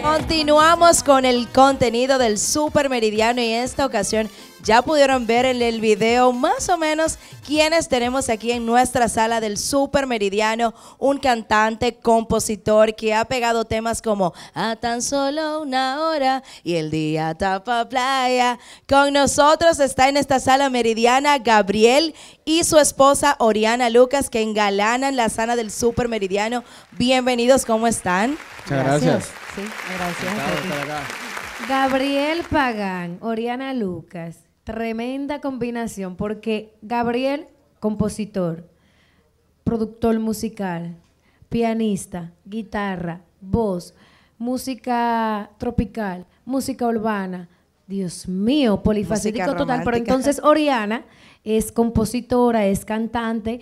Continuamos con el contenido del Super Meridiano y en esta ocasión ya pudieron ver en el video más o menos quiénes tenemos aquí en nuestra sala del Super Meridiano. Un cantante, compositor que ha pegado temas como A tan solo una hora y El día tapa playa. Con nosotros está en esta sala meridiana Gabriel y su esposa Oriana Lucas, que engalanan la sala del Super Meridiano. Bienvenidos, ¿cómo están? Muchas gracias. Sí, gracias. Gabriel Pagán, Oriana Lucas. Tremenda combinación, porque Gabriel, compositor, productor musical, pianista, guitarra, voz, música tropical, música urbana. Dios mío, polifacético total. Pero entonces Oriana es compositora, es cantante,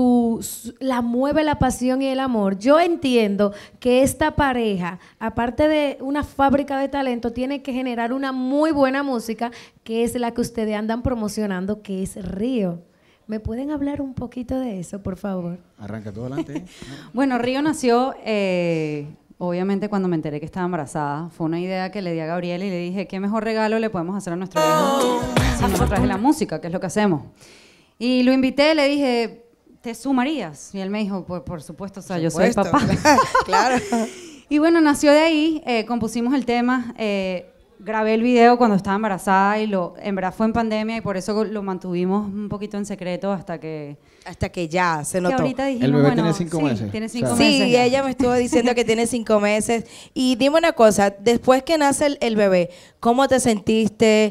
la mueve la pasión y el amor. Yo entiendo que esta pareja, aparte de una fábrica de talento, tiene que generar una muy buena música, que es la que ustedes andan promocionando, que es Río. ¿Me pueden hablar un poquito de eso, por favor? Arranca todo adelante. Bueno, Río nació, obviamente, cuando me enteré que estaba embarazada. Fue una idea que le di a Gabriel y le dije, ¿qué mejor regalo le podemos hacer a nuestro hijo si no a través de la música, que es lo que hacemos? Y lo invité, le dije, ¿te sumarías? Y él me dijo, por supuesto, o sea, yo soy papá. Claro. Y bueno, nació de ahí, compusimos el tema, grabé el video cuando estaba embarazada y en verdad fue en pandemia y por eso lo mantuvimos un poquito en secreto hasta que ya se notó. Ahorita dijimos, el bebé tiene 5 meses. Tiene 5 meses. Sí, ya. Ella me estuvo diciendo que tiene 5 meses. Y dime una cosa, después que nace el bebé, ¿cómo te sentiste?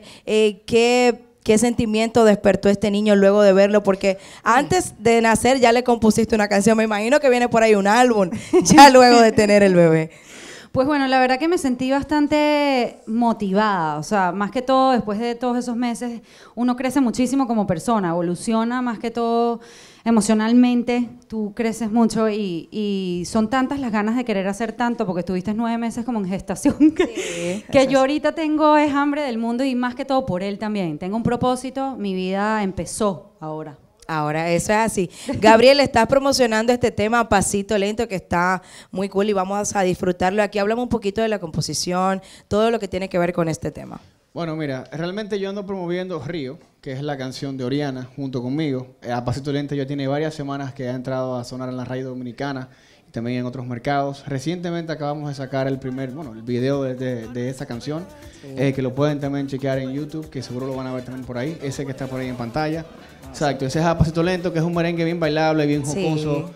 ¿Qué sentimiento despertó este niño luego de verlo? Porque antes de nacer ya le compusiste una canción. Me imagino que viene por ahí un álbum, ya luego de tener el bebé. Pues bueno, la verdad que me sentí bastante motivada, o sea, más que todo, después de todos esos meses, uno crece muchísimo como persona, evoluciona más que todo emocionalmente, tú creces mucho y son tantas las ganas de querer hacer tanto, porque estuviste 9 meses como en gestación, que yo ahorita tengo es hambre del mundo y más que todo por él también. Tengo un propósito, mi vida empezó ahora. Ahora, eso es así. Gabriel, estás promocionando este tema a pasito lento que está muy cool y vamos a disfrutarlo. Aquí hablamos un poquito de la composición, todo lo que tiene que ver con este tema. Bueno, mira, realmente yo ando promoviendo Río, que es la canción de Oriana, junto conmigo. A pasito lento ya tiene varias semanas que ha entrado a sonar en la radio dominicana y también en otros mercados. Recientemente acabamos de sacar el video de esa canción, que lo pueden también chequear en YouTube, que seguro lo van a ver también por ahí, ese que está por ahí en pantalla. Exacto, ese es A Pasito Lento, que es un merengue bien bailable, bien jocoso,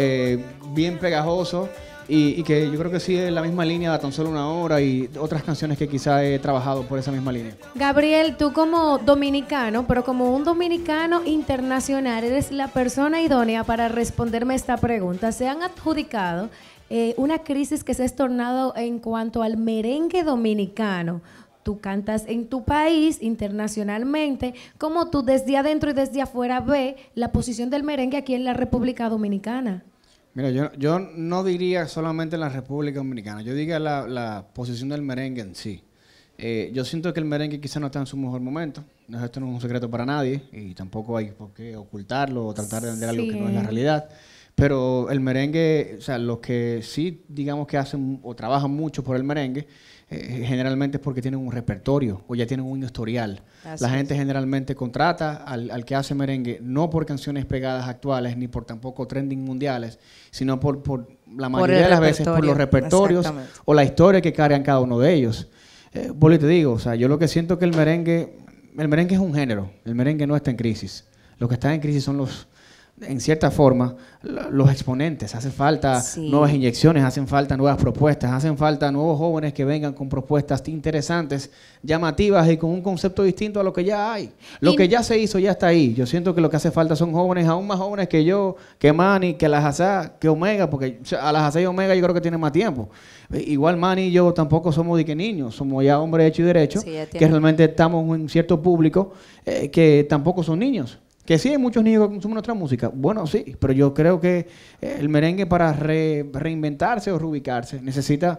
bien pegajoso y que yo creo que sigue la misma línea de Tan Solo Una Hora y otras canciones que quizá he trabajado por esa misma línea. Gabriel, tú como dominicano, pero como un dominicano internacional, eres la persona idónea para responderme esta pregunta. ¿Se han adjudicado una crisis que se ha estornado en cuanto al merengue dominicano? Tú cantas en tu país, internacionalmente, ¿cómo tú desde adentro y desde afuera ves la posición del merengue aquí en la República Dominicana? Mira, yo no diría solamente en la República Dominicana, yo diría la posición del merengue en sí. Yo siento que el merengue quizá no está en su mejor momento, esto no es un secreto para nadie y tampoco hay por qué ocultarlo o tratar de vender algo que no es la realidad. Pero el merengue, o sea, los que sí, digamos que hacen o trabajan mucho por el merengue, generalmente es porque tienen un repertorio o ya tienen un historial. La gente generalmente contrata al que hace merengue no por canciones pegadas actuales ni por tampoco trending mundiales, sino por la mayoría de las veces por los repertorios o la historia que cargan cada uno de ellos. Te digo, o sea, yo lo que siento es que el merengue es un género, el merengue no está en crisis. Lo que está en crisis son en cierta forma, los exponentes. Hacen falta nuevas inyecciones, hacen falta nuevas propuestas, hacen falta nuevos jóvenes que vengan con propuestas interesantes, llamativas y con un concepto distinto a lo que ya hay. Lo que ya se hizo ya está ahí. Yo siento que lo que hace falta son jóvenes, aún más jóvenes que yo, que Manny, que Lajazá, que Omega, porque a Lajazá y Omega yo creo que tienen más tiempo. Igual Manny y yo tampoco somos de que niños, somos ya hombres hechos y derechos, que realmente estamos en cierto público que tampoco son niños. Que sí hay muchos niños que consumen nuestra música. Bueno, sí, pero yo creo que el merengue para reinventarse o reubicarse necesita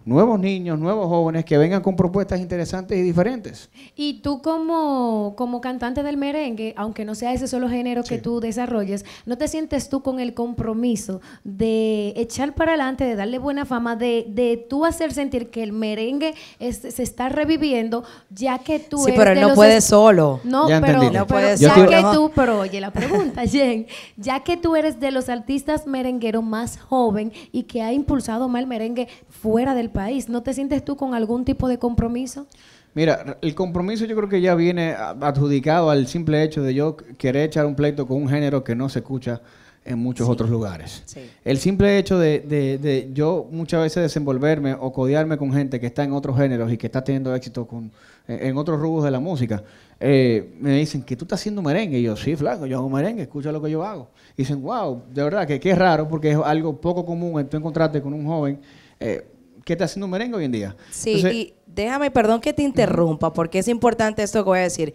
nuevos niños, nuevos jóvenes que vengan con propuestas interesantes y diferentes. Y tú como cantante del merengue, aunque no sea ese solo género que tú desarrolles, ¿no te sientes tú con el compromiso de echar para adelante, de darle buena fama, de tú hacer sentir que el merengue se está reviviendo, ya que tú Sí, eres pero él de no los puede solo. No, Ya pero, entendí. No pero puede ya solo. que tú, pero oye la pregunta, Jen, ya que tú eres de los artistas merengueros más joven y que ha impulsado más el merengue fuera del país, ¿no te sientes tú con algún tipo de compromiso? Mira, el compromiso yo creo que ya viene adjudicado al simple hecho de yo querer echar un pleito con un género que no se escucha en muchos otros lugares. Sí. El simple hecho de yo muchas veces desenvolverme o codearme con gente que está en otros géneros y que está teniendo éxito en otros rubros de la música, me dicen que tú estás haciendo merengue. Y yo, sí, flaco, yo hago merengue, escucha lo que yo hago. Y dicen, wow, de verdad que es raro porque es algo poco común tú encontrarte con un joven que está haciendo merengue hoy en día. Sí, Entonces, y déjame, perdón que te interrumpa, porque es importante esto que voy a decir.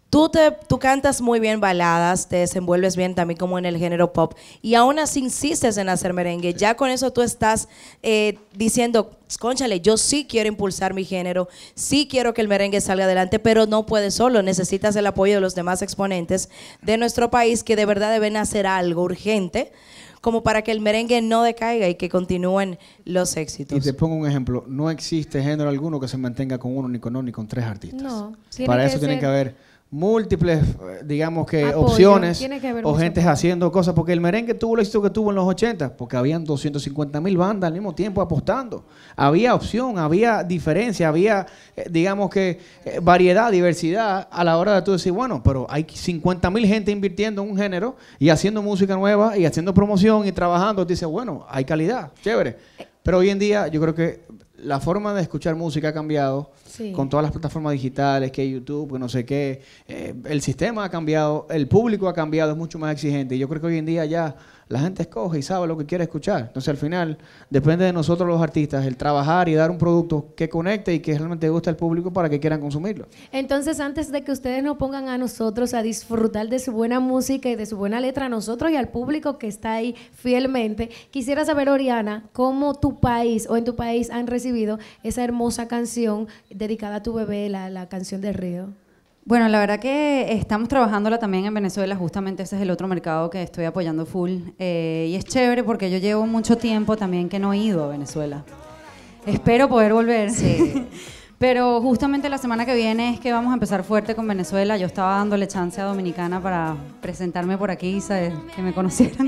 Tú cantas muy bien baladas, te desenvuelves bien también como en el género pop, y aún así insistes en hacer merengue. Sí. Ya con eso tú estás diciendo, cónchale, yo sí quiero impulsar mi género, sí quiero que el merengue salga adelante, pero no puedes solo, necesitas el apoyo de los demás exponentes de nuestro país que de verdad deben hacer algo urgente como para que el merengue no decaiga y que continúen los éxitos. Y te pongo un ejemplo, no existe género alguno que se mantenga con uno, ni con dos, ni con tres artistas. No. Para eso tienen que haber múltiples, digamos que apoyo, opciones o gente apoyo. Haciendo cosas, porque el merengue tuvo el éxito que tuvo en los 80, porque habían 250,000 bandas al mismo tiempo apostando. Había opción, había diferencia, había, digamos que, variedad, diversidad a la hora de tú decir, bueno, pero hay 50,000 gente invirtiendo en un género y haciendo música nueva y haciendo promoción y trabajando. Te dice, bueno, hay calidad, chévere. Pero hoy en día yo creo que la forma de escuchar música ha cambiado. Sí. Con todas las plataformas digitales, que YouTube, que no sé qué, el sistema ha cambiado, el público ha cambiado, es mucho más exigente. Y yo creo que hoy en día ya la gente escoge y sabe lo que quiere escuchar. Entonces, al final, depende de nosotros los artistas, el trabajar y dar un producto que conecte y que realmente guste al público para que quieran consumirlo. Entonces, antes de que ustedes nos pongan a nosotros a disfrutar de su buena música y de su buena letra, a nosotros y al público que está ahí fielmente, quisiera saber, Oriana, cómo tu país o en tu país han recibido esa hermosa canción dedicada a tu bebé, la canción de Río. Bueno, la verdad que estamos trabajándola también en Venezuela, justamente ese es el otro mercado que estoy apoyando full. Y es chévere porque yo llevo mucho tiempo también que no he ido a Venezuela. Espero poder volver. Sí. Pero justamente la semana que viene es que vamos a empezar fuerte con Venezuela. Yo estaba dándole chance a Dominicana para presentarme por aquí, ¿sabes? Que me conocieran.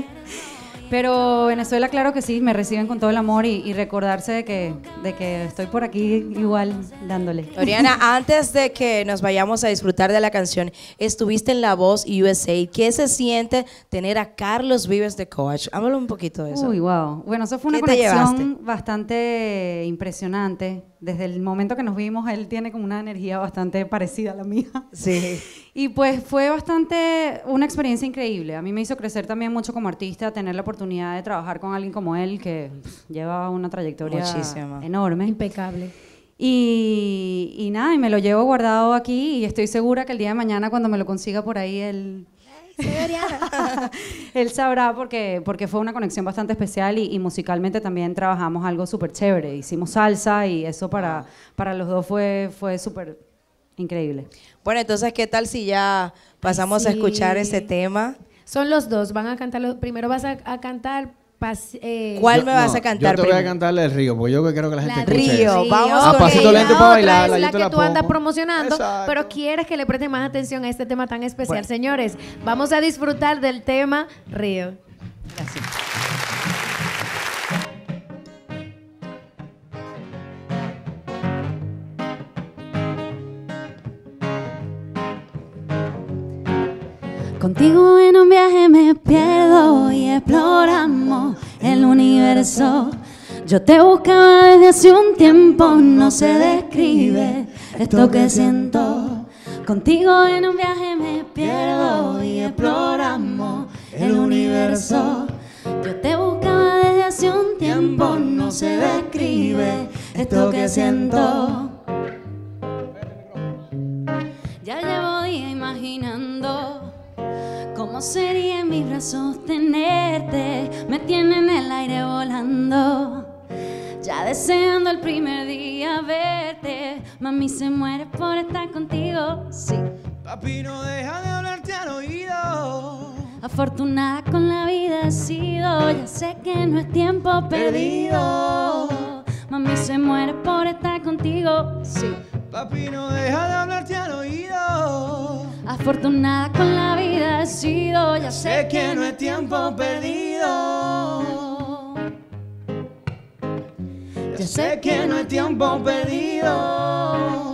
Pero Venezuela, claro que sí, me reciben con todo el amor y recordarse de que estoy por aquí igual dándole. Oriana, antes de que nos vayamos a disfrutar de la canción, estuviste en La Voz USA. ¿Qué se siente tener a Carlos Vives de coach? Háblame un poquito de eso. Uy, wow. Bueno, eso fue una conexión bastante impresionante. Desde el momento que nos vimos, él tiene como una energía bastante parecida a la mía. Sí. Y pues fue una experiencia increíble. A mí me hizo crecer también mucho como artista, tener la oportunidad de trabajar con alguien como él, que lleva una trayectoria enorme. Impecable. Y nada, y me lo llevo guardado aquí y estoy segura que el día de mañana cuando me lo consiga por ahí, él sabrá porque fue una conexión bastante especial y musicalmente también trabajamos algo súper chévere. Hicimos salsa y eso para los dos fue súper increíble. Bueno, entonces, ¿qué tal si ya pasamos a escuchar ese tema? Son los dos, van a cantar, primero vas a cantar... ¿Cuál me vas a cantar primero? Yo te voy a cantarle el Río, porque yo quiero que la gente escuche Río, eso. vamos a pasito lento para bailar. Es la que tú andas promocionando, exacto, pero quieres que le presten más atención a este tema tan especial. Bueno. Señores, vamos a disfrutar del tema Río. Gracias. Contigo en un viaje me pierdo y exploramos el universo. Yo te buscaba desde hace un tiempo, no se describe esto que siento. Contigo en un viaje me pierdo y exploramos el universo. Yo te buscaba desde hace un tiempo, no se describe esto que siento. Ya llevo días imaginando cómo sería en mis brazos tenerte, me tiene en el aire volando. Ya ya deseando el primer día verte. Mami se muere por estar contigo, sí. Papi, no deja de hablarte al oído. Afortunada con la vida he sido, ya sé que no es tiempo perdido. Mami se muere por estar contigo, sí. Papi, no deja de hablarte al oído. Afortunada con la vida he sido, ya sé que no es tiempo perdido. Ya sé que no es tiempo perdido.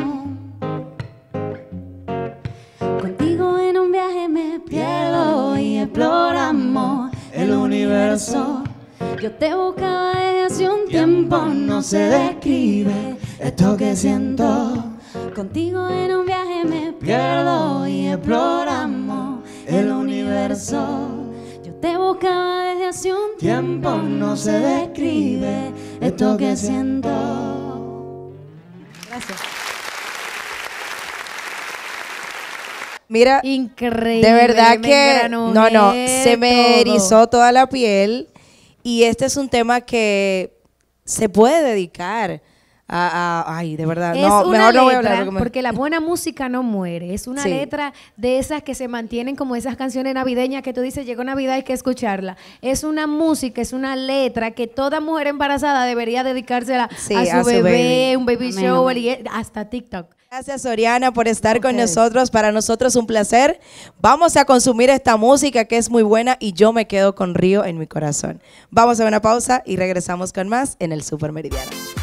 Contigo en un viaje me pierdo y exploramos el universo. Yo te buscaba desde hace un tiempo, no se describe esto que siento. Contigo en un viaje me pierdo y exploramos el universo. Yo te buscaba desde hace un tiempo, no se describe esto que siento. Gracias. Mira, Increíble. de verdad me que engranojé se me todo. erizó toda la piel y este es un tema que se puede dedicar ay, de verdad, Es no, una mejor no voy a letra, hablar porque la buena música no muere. Es una Sí. letra de esas que se mantienen como esas canciones navideñas que tú dices, llegó Navidad, hay que escucharla. Es una música, es una letra que toda mujer embarazada debería dedicársela Sí, a su bebé, un baby Amén, shower, amén. y hasta TikTok. Gracias, Oriana, por estar con Ustedes. nosotros. Para nosotros un placer. Vamos a consumir esta música que es muy buena y yo me quedo con Río en mi corazón. Vamos a una pausa y regresamos con más en el Super Meridiano.